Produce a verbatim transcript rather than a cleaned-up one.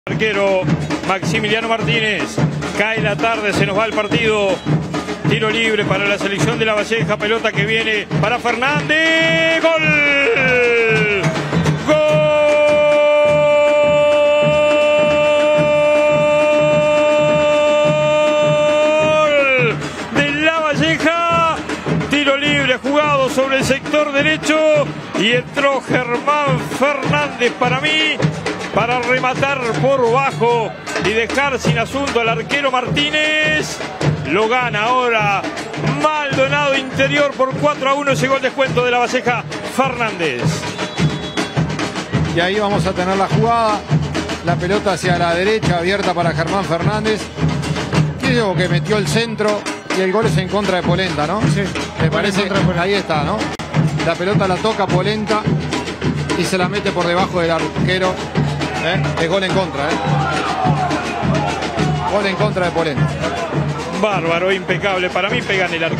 Arquero Maximiliano Martínez. Cae la tarde, se nos va el partido. Tiro libre para la selección de Lavalleja. Pelota que viene para Fernández. ¡Gol! ¡Gol! De Lavalleja. Tiro libre jugado sobre el sector derecho. Y entró Germán Fernández para mí, para rematar por bajo y dejar sin asunto al arquero Martínez. Lo gana ahora Maldonado Interior por cuatro a uno. Llegó el descuento de Lavalleja. Fernández. Y ahí vamos a tener la jugada. La pelota hacia la derecha, abierta para Germán Fernández. Creo que metió el centro y el gol es en contra de Polenta, ¿no? Sí. Me parece, ahí está, ¿no? La pelota la toca Polenta y se la mete por debajo del arquero. ¿Eh? Es gol en contra, ¿eh? Gol en contra de Polenta. Bárbaro, impecable. Para mí pegan el arquero.